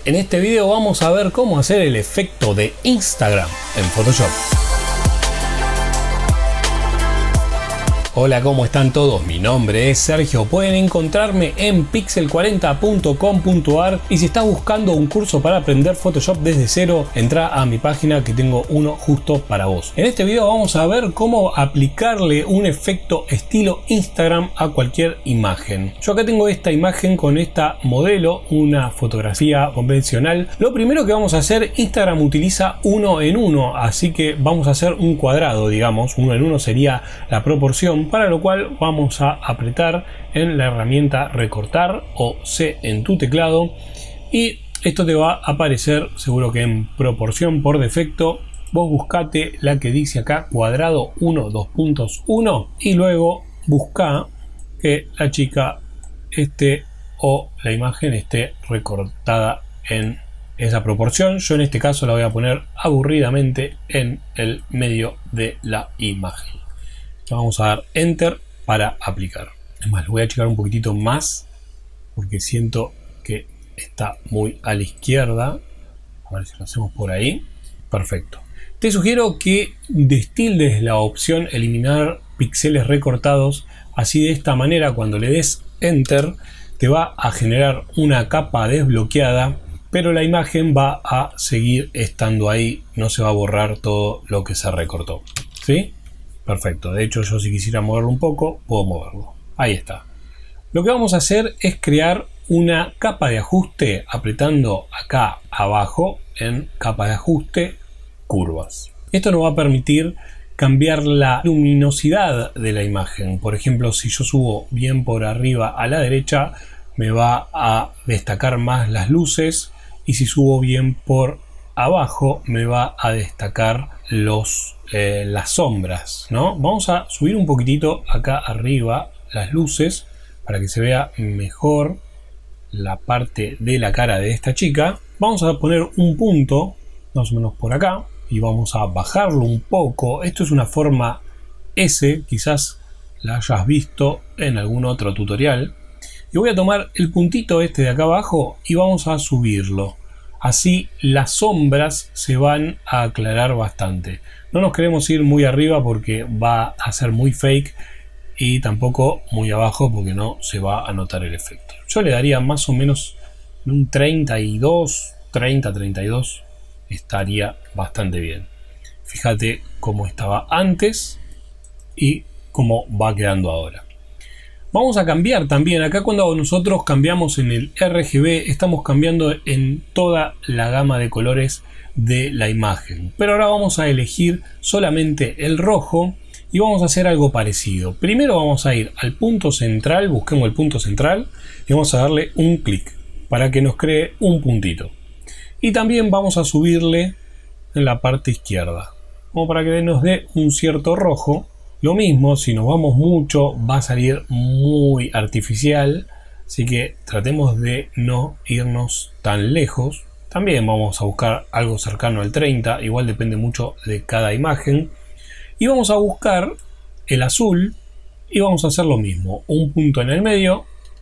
En este video vamos a ver cómo hacer el efecto de Instagram en Photoshop. Hola, ¿cómo están todos? Mi nombre es Sergio. Pueden encontrarme en pixel40.com.ar y si estás buscando un curso para aprender Photoshop desde cero, entra a mi página que tengo uno justo para vos. En este video vamos a ver cómo aplicarle un efecto estilo Instagram a cualquier imagen. Yo acá tengo esta imagen con esta modelo, una fotografía convencional. Lo primero que vamos a hacer, Instagram utiliza 1 en 1, así que vamos a hacer un cuadrado, digamos, 1 en 1 sería la proporción, para lo cual vamos a apretar en la herramienta recortar o C en tu teclado y esto te va a aparecer seguro que en proporción por defecto. Vos buscate la que dice acá cuadrado 1 2.1 y luego busca que la chica esté o la imagen esté recortada en esa proporción. Yo en este caso la voy a poner aburridamente en el medio de la imagen. Vamos a dar Enter para aplicar. Es más, lo voy a achicar un poquitito más porque siento que está muy a la izquierda. A ver si lo hacemos por ahí. Perfecto. Te sugiero que destildes la opción eliminar píxeles recortados. Así de esta manera cuando le des Enter te va a generar una capa desbloqueada, pero la imagen va a seguir estando ahí. No se va a borrar todo lo que se recortó. ¿Sí? Perfecto, de hecho yo si quisiera moverlo un poco, puedo moverlo. Ahí está. Lo que vamos a hacer es crear una capa de ajuste apretando acá abajo en capa de ajuste, curvas. Esto nos va a permitir cambiar la luminosidad de la imagen. Por ejemplo, si yo subo bien por arriba a la derecha, me va a destacar más las luces y si subo bien por abajo me va a destacar las sombras, ¿no? Vamos a subir un poquitito acá arriba las luces para que se vea mejor la parte de la cara de esta chica. Vamos a poner un punto más o menos por acá y vamos a bajarlo un poco. Esto es una forma S, quizás la hayas visto en algún otro tutorial. Y voy a tomar el puntito este de acá abajo y vamos a subirlo. Así las sombras se van a aclarar bastante. No nos queremos ir muy arriba porque va a ser muy fake y tampoco muy abajo porque no se va a notar el efecto. Yo le daría más o menos un 32, 30, 32 estaría bastante bien. Fíjate cómo estaba antes y cómo va quedando ahora. Vamos a cambiar también, acá cuando nosotros cambiamos en el RGB estamos cambiando en toda la gama de colores de la imagen. Pero ahora vamos a elegir solamente el rojo y vamos a hacer algo parecido. Primero vamos a ir al punto central, busquemos el punto central y vamos a darle un clic para que nos cree un puntito. Y también vamos a subirle en la parte izquierda, como para que nos dé un cierto rojo. Lo mismo, si nos vamos mucho va a salir muy artificial, así que tratemos de no irnos tan lejos. También vamos a buscar algo cercano al 30, igual depende mucho de cada imagen. Y vamos a buscar el azul y vamos a hacer lo mismo, un punto en el medio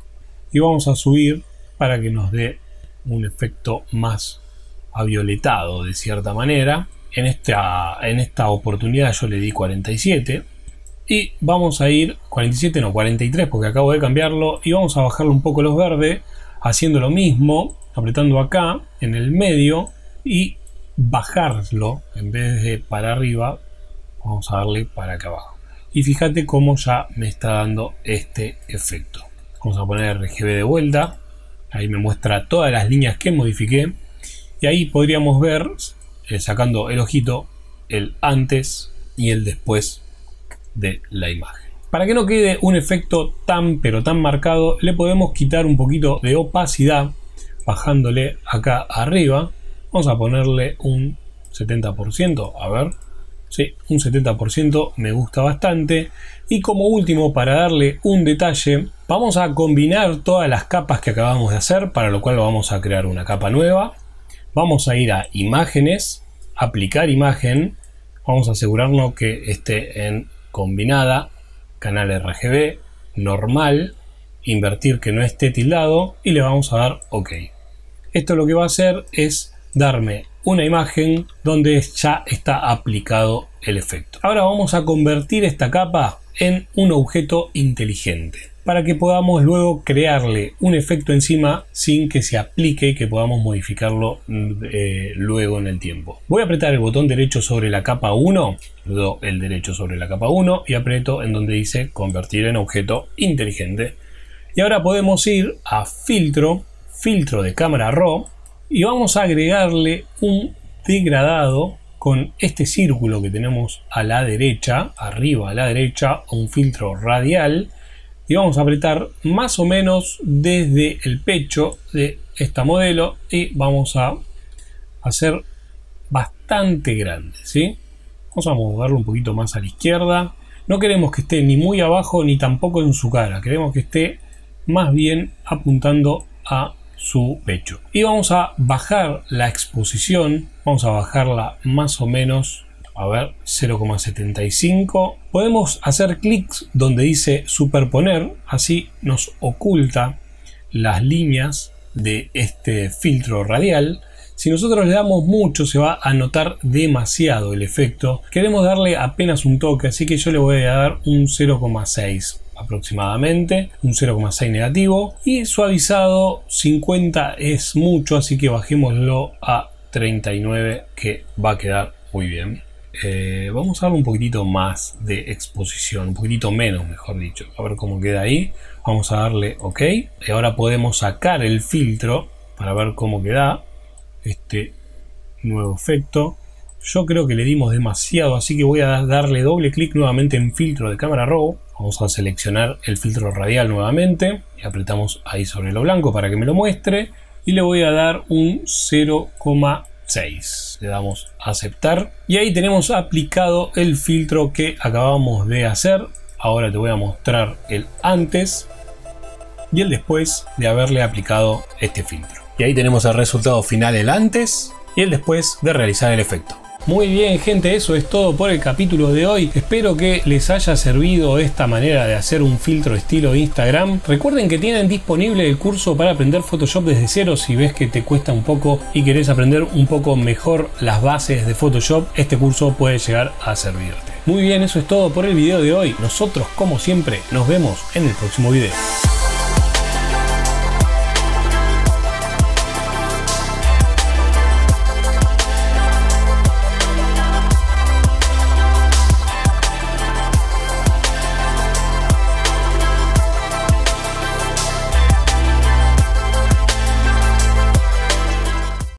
y vamos a subir para que nos dé un efecto más avioletado de cierta manera. En esta oportunidad yo le di 47. Y vamos a ir 47, no 43 porque acabo de cambiarlo y vamos a bajarle un poco los verdes haciendo lo mismo, apretando acá en el medio y bajarlo en vez de para arriba, vamos a darle para acá abajo. Y fíjate cómo ya me está dando este efecto. Vamos a poner RGB de vuelta, ahí me muestra todas las líneas que modifiqué y ahí podríamos ver, sacando el ojito, el antes y el después de la imagen. Para que no quede un efecto tan pero tan marcado, le podemos quitar un poquito de opacidad bajándole acá arriba. Vamos a ponerle un 70%, a ver, sí, un 70% me gusta bastante. Y como último, para darle un detalle, vamos a combinar todas las capas que acabamos de hacer, para lo cual vamos a crear una capa nueva. Vamos a ir a imágenes, aplicar imagen, vamos a asegurarnos que esté en combinada, canal RGB, normal, invertir que no esté tildado y le vamos a dar OK. Esto lo que va a hacer es darme una imagen donde ya está aplicado el efecto. Ahora vamos a convertir esta capa en un objeto inteligente para que podamos luego crearle un efecto encima sin que se aplique y que podamos modificarlo luego en el tiempo. Voy a apretar el botón derecho sobre la capa 1, luego el derecho sobre la capa 1 y aprieto en donde dice convertir en objeto inteligente. Y ahora podemos ir a filtro, filtro de cámara RAW y vamos a agregarle un degradado con este círculo que tenemos a la derecha, arriba a la derecha, un filtro radial, y vamos a apretar más o menos desde el pecho de esta modelo y vamos a hacer bastante grande, ¿sí? Vamos a moverlo un poquito más a la izquierda. No queremos que esté ni muy abajo ni tampoco en su cara, queremos que esté más bien apuntando a su pecho. Y vamos a bajar la exposición, vamos a bajarla más o menos, a ver, 0,75. Podemos hacer clics donde dice superponer, así nos oculta las líneas de este filtro radial. Si nosotros le damos mucho se va a notar demasiado el efecto. Queremos darle apenas un toque, así que yo le voy a dar un 0,6 aproximadamente, un 0,6 negativo, y suavizado 50 es mucho, así que bajémoslo a 39 que va a quedar muy bien. Vamos a darle un poquitito más de exposición, un poquitito menos mejor dicho, a ver cómo queda ahí. Vamos a darle OK y ahora podemos sacar el filtro para ver cómo queda este nuevo efecto. Yo creo que le dimos demasiado, así que voy a darle doble clic nuevamente en filtro de cámara RAW. Vamos a seleccionar el filtro radial nuevamente y apretamos ahí sobre lo blanco para que me lo muestre y le voy a dar un 0,6. Le damos a aceptar y ahí tenemos aplicado el filtro que acabamos de hacer. Ahora te voy a mostrar el antes y el después de haberle aplicado este filtro. Y ahí tenemos el resultado final, el antes y el después de realizar el efecto. Muy bien gente, eso es todo por el capítulo de hoy. Espero que les haya servido esta manera de hacer un filtro estilo Instagram. Recuerden que tienen disponible el curso para aprender Photoshop desde cero. Si ves que te cuesta un poco y querés aprender un poco mejor las bases de Photoshop, este curso puede llegar a servirte. Muy bien, eso es todo por el video de hoy. Nosotros como siempre nos vemos en el próximo video.